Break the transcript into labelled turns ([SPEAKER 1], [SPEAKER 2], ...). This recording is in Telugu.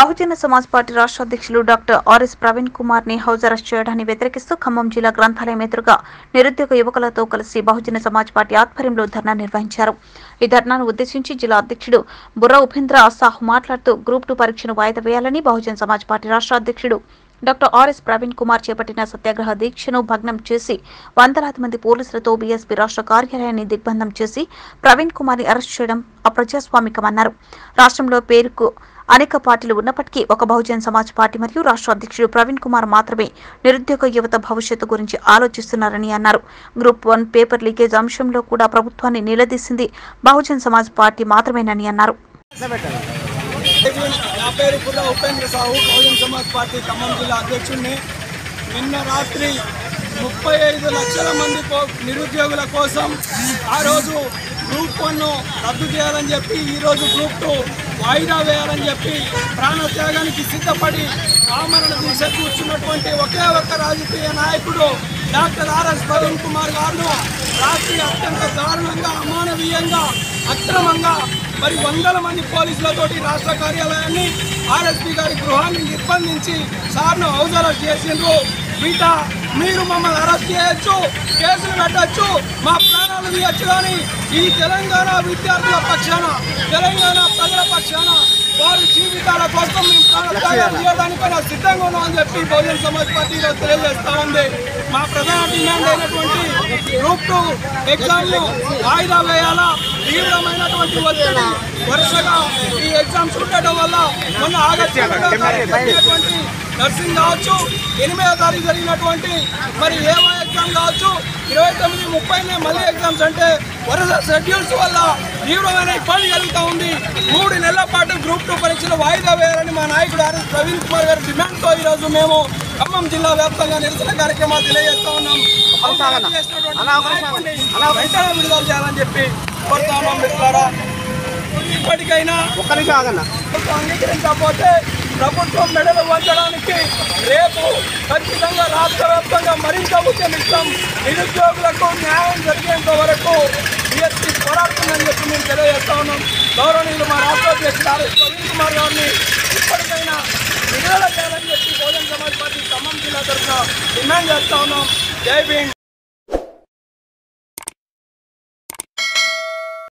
[SPEAKER 1] బహుజన సమాజ్ పార్టీ రాష్ట్ర అధ్యక్షులు డాక్టర్ ఆర్ఎస్ ప్రవీణ్ కుమార్ ని హౌస్ అరెస్ట్ చేయడాన్ని వ్యతిరేకిస్తూ ఖమ్మం జిల్లా గ్రంథాలయం ఎదురుగా నిరుద్యోగ యువకులతో కలిసి బహుజన సమాజ్ పార్టీ ఆధ్వర్యంలో ధర్నా నిర్వహించారు. ఈ ధర్నాను ఉద్దేశించి జిల్లా అధ్యక్షుడు బుర్ర ఉపేంద్ర సాహు మాట్లాడుతూ గ్రూప్ 2 పరీక్షను వాయిదా వేయాలని బహుజన సమాజ్ పార్టీ రాష్ట్ర అధ్యక్షుడు డాక్టర్ ఆర్ఎస్ ప్రవీణ్ కుమార్ చేపట్టిన సత్యాగ్రహ దీక్షను భగ్నం చేసి వందలాది మంది పోలీసులతో బీఎస్పీ రాష్ట్ర కార్యాలయాన్ని దిగ్బంధం చేసి ప్రవీణ్ కుమార్ ని అరెస్ట్ చేయడం అప్రజాస్వామికమన్నారు. రాష్ట్రంలో పేరుకు అనేక పార్టీలు ఉన్నప్పటికీ ఒక బహుజన్ సమాజ్ పార్టీ మరియు రాష్ట్ర అధ్యక్షుడు ప్రవీణ్ కుమార్ మాత్రమే నిరుద్యోగ యువత భవిష్యత్తు గురించి ఆలోచిస్తున్నారని అన్నారు. గ్రూప్ 1 పేపర్ లీకేజ్ అంశంలో కూడా ప్రభుత్వాన్ని నిలదీసింది బహుజన్ సమాజ్ పార్టీ మాత్రమేనని అన్నారు.
[SPEAKER 2] నా పేరు ఉపేంద్ర సాహు, బహుజన్ సమాజ్ పార్టీ ఖమ్మం జిల్లా అధ్యక్షుడిని. నిన్న రాత్రి 35 లక్షల మంది నిరుద్యోగుల కోసం ఆ రోజు గ్రూప్ 1 రద్దు చేయాలని చెప్పి, ఈరోజు గ్రూప్ 2 వాయిదా వేయాలని చెప్పి ప్రాణత్యాగానికి సిద్ధపడి ఆమరణ దీక్ష కూర్చున్నటువంటి ఒకే ఒక్క రాజకీయ నాయకుడు డాక్టర్ ఆర్ఎస్ ప్రవీణ్ కుమార్ గారు రాత్రి అత్యంత దారుణంగా, అమానవీయంగా, అక్రమంగా మరి వందల మంది పోలీసులతోటి రాష్ట్ర కార్యాలయాన్ని, ఆర్ఎస్పీ గారి గృహాన్ని నిర్బంధించి సార్ను హౌస్ అరెస్ట్ చేసిండ్రు. మీరు మమ్మల్ని అరెస్ట్ చేయొచ్చు, కేసులు పెట్టచ్చు, మా ప్రాణాలు తీయచ్చు, కానీ ఈ తెలంగాణ విద్యార్థుల పక్షాన, తెలంగాణ ప్రజల పక్షాన వారి జీవితాల కోసం మేము ప్రాణత్యాగం చేయడానికైనా సిద్ధంగా ఉన్నామని చెప్పి బహుజన సమాజ్ పార్టీలో తెలియజేస్తా ఉంది. మా ప్రధాన డిమాండ్ అయినటువంటి గ్రూప్ 2 ఎగ్జామ్ను వాయిదా వేయాలా. తీవ్రమైనటువంటి ఒత్తిడి వరుసగా ఈ ఎగ్జామ్స్ ఉండటం వల్ల మొన్న ఆగస్టు నర్సింగ్ కావచ్చు, 8వ తారీఖు జరిగినటువంటి మరి ఏవో ఎగ్జామ్ కావచ్చు, 29, 30 మళ్ళీ ఎగ్జామ్స్ అంటే వరుస షెడ్యూల్స్ వల్ల తీవ్రమైన ఇబ్బంది కలుగుతూ ఉంది. 3 నెలల పాటు గ్రూప్ 2 పరీక్షలు వాయిదా వేయాలని మా నాయకుడు ఆర్ఎస్ ప్రవీణ్ కుమార్ గారి డిమాండ్తో ఈరోజు మేము ఖమ్మం జిల్లా వ్యాప్తంగా నిరసన కార్యక్రమాలు తెలియజేస్తా ఉన్నాం. వెంటనే విడుదల చేయాలని చెప్పి కోరుతా ఉన్నాం. మిత్రులారా, ఇప్పటికైనా అంగీకరించకపోతే ప్రభుత్వం మెడలు వంచడానికి రేపు ఖచ్చితంగా రాష్ట్ర వ్యాప్తంగా మరింత ఉద్యమిస్తాం. నిరుద్యోగులకు న్యాయం జరిగేంత వరకు బీఎస్పీ పోరాడుతుందని చెప్పి మేము తెలియజేస్తా ఉన్నాం. గౌరవనీయులు మా రాష్ట్ర అధ్యక్షుడు ఆర్ఎస్ ప్రవీణ్ కుమార్ గారిని ఇప్పటికైనా విడుదల చేయాలని చెప్పి బహుజన సమాజ్ పార్టీ ఖమ్మం జిల్లా తరఫున డిమాండ్ చేస్తా ఉన్నాం. జై భీమ్.